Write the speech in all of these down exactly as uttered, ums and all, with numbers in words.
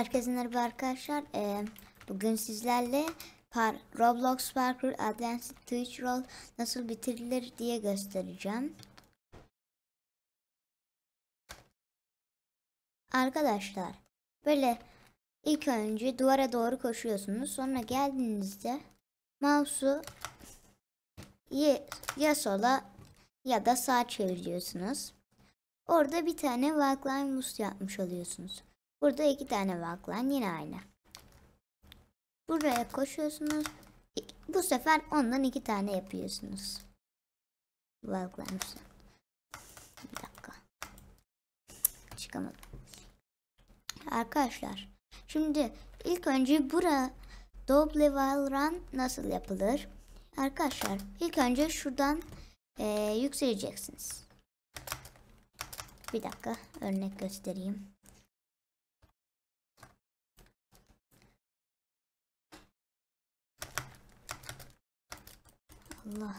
Herkese merhaba arkadaşlar. Ee, bugün sizlerle par Roblox Parkour Advanced Twitch Roll nasıl bitirilir diye göstereceğim. Arkadaşlar, böyle ilk önce duvara doğru koşuyorsunuz. Sonra geldiğinizde mouse'u ya, ya sola ya da sağa çeviriyorsunuz. Orada bir tane walkline boost yapmış oluyorsunuz. Burada iki tane walkline, yine aynı. Buraya koşuyorsunuz. Bu sefer ondan iki tane yapıyorsunuz. Walkline. Bir dakika. Çıkamadım. Arkadaşlar, şimdi ilk önce bura double wall run nasıl yapılır? Arkadaşlar, ilk önce şuradan e, yükseleceksiniz. Bir dakika, örnek göstereyim. Allah.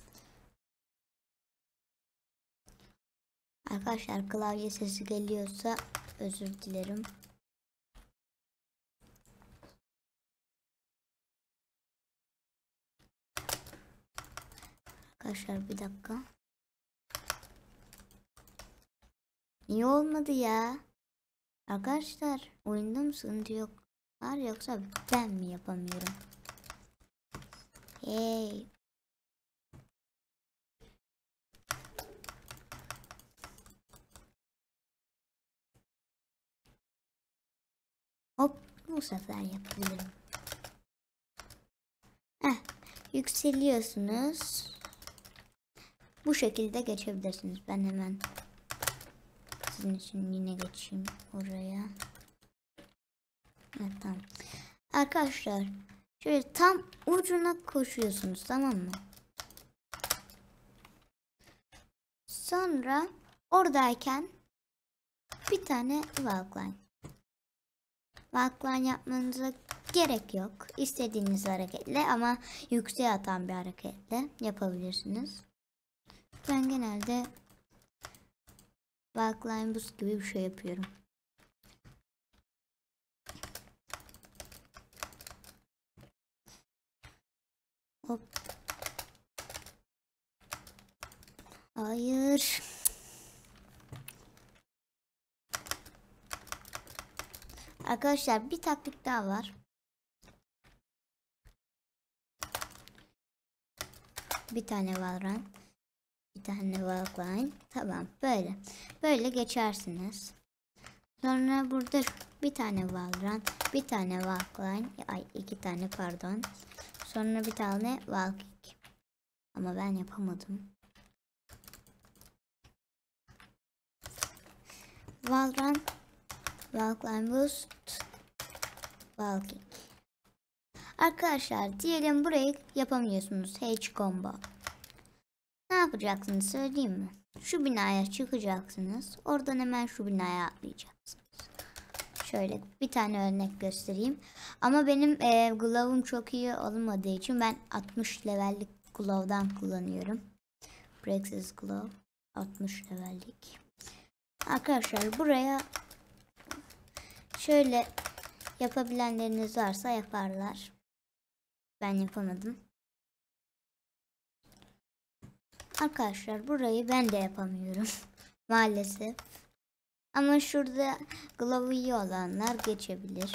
Arkadaşlar, klavye sesi geliyorsa özür dilerim. Arkadaşlar bir dakika. Niye olmadı ya? Arkadaşlar, oyunda mı sıkıntı yok var yoksa ben mi yapamıyorum? Hey. Hop, bu sefer yapabilirim. Heh, yükseliyorsunuz. Bu şekilde geçebilirsiniz. Ben hemen sizin için yine geçeyim oraya. Evet, tamam. Arkadaşlar, şöyle tam ucuna koşuyorsunuz, tamam mı? Sonra oradayken bir tane walkline. Walkline yapmanıza gerek yok. İstediğiniz hareketle ama yükseğe atan bir hareketle yapabilirsiniz. Ben genelde walkline boost gibi bir şey yapıyorum. Hop. Hayır. Arkadaşlar, bir taktik daha var. Bir tane wallrun, bir tane walkline. Tamam, böyle. Böyle geçersiniz. Sonra burada bir tane wallrun, bir tane walkline, ay iki tane pardon. Sonra bir tane walkick. Ama ben yapamadım. Wallrun, walkline boost, walkick. Arkadaşlar, diyelim burayı yapamıyorsunuz. H combo. Ne yapacaksınız söyleyeyim mi? Şu binaya çıkacaksınız. Oradan hemen şu binaya atlayacaksınız. Şöyle bir tane örnek göstereyim. Ama benim e, glove'um çok iyi olmadığı için ben altmış levellik glove'dan kullanıyorum. Brexis glove altmış levellik. Arkadaşlar, buraya şöyle yapabilenleriniz varsa yaparlar. Ben yapamadım. Arkadaşlar, burayı ben de yapamıyorum. Maalesef. Ama şurada glove'u iyi olanlar geçebilir.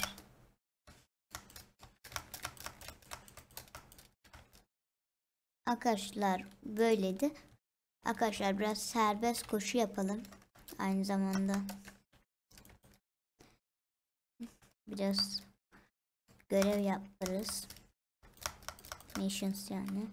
Arkadaşlar, böyleydi. Arkadaşlar, biraz serbest koşu yapalım. Aynı zamanda biraz görev yaparız. Missions yani.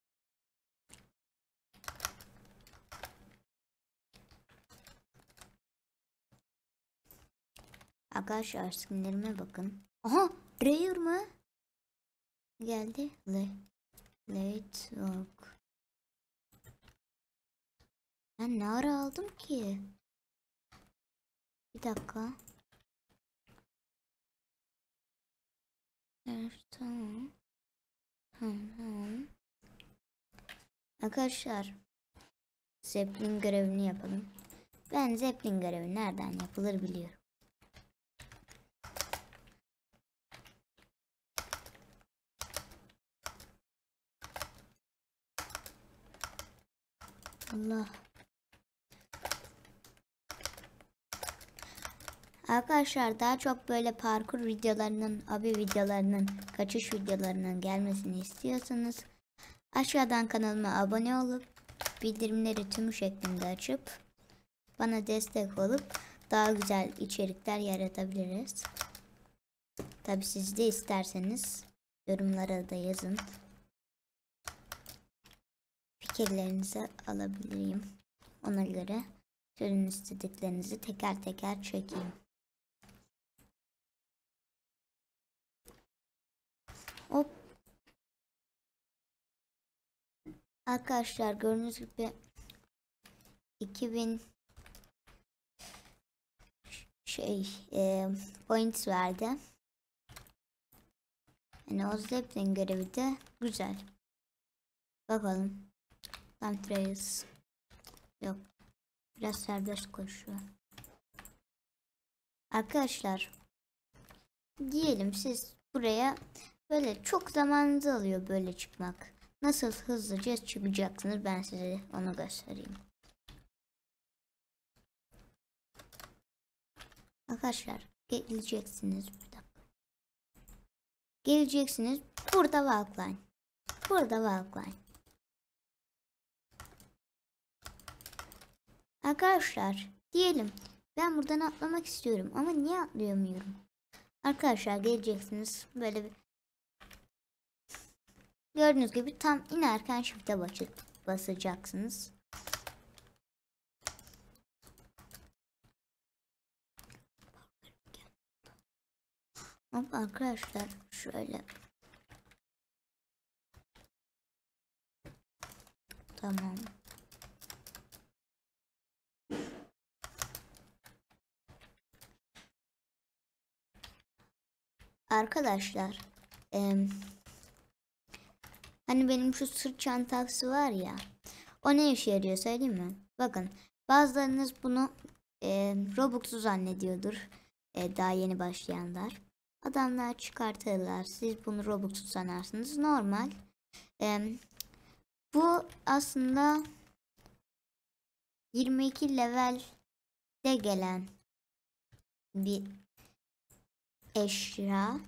Arkadaşlar, skinlerime bakın. Aha, rare mı? Geldi. Le Late work. Ben ne ara aldım ki? Bir dakika. Evet, tamam. Tamam. Arkadaşlar, Zeppelin görevini yapalım. Ben Zeppelin görevi nereden yapılır biliyorum. Allah. Arkadaşlar daha çok böyle parkur videolarının, abi videolarının, kaçış videolarının gelmesini istiyorsanız aşağıdan kanalıma abone olup bildirimleri tüm şeklinde açıp bana destek olup daha güzel içerikler yaratabiliriz. Tabi siz de isterseniz yorumlara da yazın. Fikirlerinizi alabilirim. Ona göre sizin istediklerinizi teker teker çekeyim. Hop. Arkadaşlar gördüğünüz gibi iki bin şey e, points verdi. Yani o Zeppelin görevi de güzel. Bakalım. Time Trails. Yok. Biraz serbest koşuyor. Arkadaşlar. Diyelim siz buraya böyle çok zamanınızı alıyor böyle çıkmak. Nasıl hızlıca çıkacaksınız ben size onu göstereyim. Arkadaşlar geleceksiniz bir dakika. Geleceksiniz burada walkline. Burada walkline. Arkadaşlar diyelim ben buradan atlamak istiyorum ama niye atlayamıyorum? Arkadaşlar geleceksiniz böyle bir gördüğünüz gibi tam inerken shift'e basacaksınız. Hop arkadaşlar şöyle. Tamam. Arkadaşlar e, hani benim şu sırt çantası var ya, o ne işe yarıyor söyleyeyim mi? Bakın bazılarınız bunu e, Robux'u zannediyordur, e, daha yeni başlayanlar. Adamlar çıkartırlar, siz bunu Robux'u sanarsınız, normal. E, bu aslında yirmi iki levelde gelen bir eşya.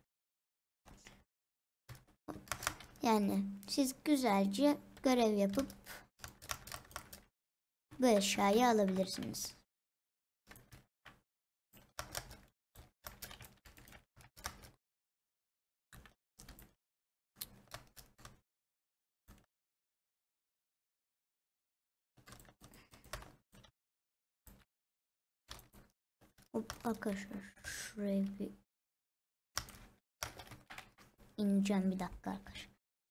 Yani siz güzelce görev yapıp bu eşyayı alabilirsiniz. Hop arkadaşlar şuraya bir ineceğim bir dakika arkadaşlar.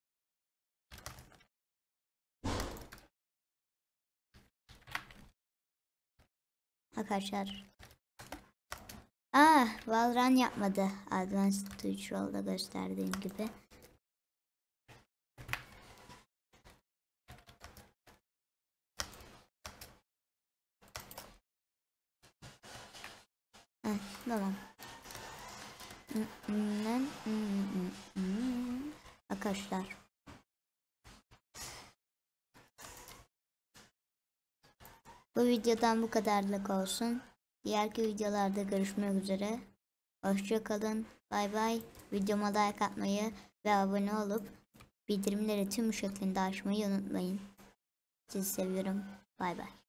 Arkadaşlar. Ah, Valran yapmadı. Advanced Tutorial'da gösterdiğim gibi. Heh, tamam. Arkadaşlar. Bu videodan bu kadarlık olsun. Diğerki videolarda görüşmek üzere. Hoşça kalın. Bay bay. Videoma like atmayı ve abone olup bildirimleri tüm şeklinde açmayı unutmayın. Sizi seviyorum. Bay bay.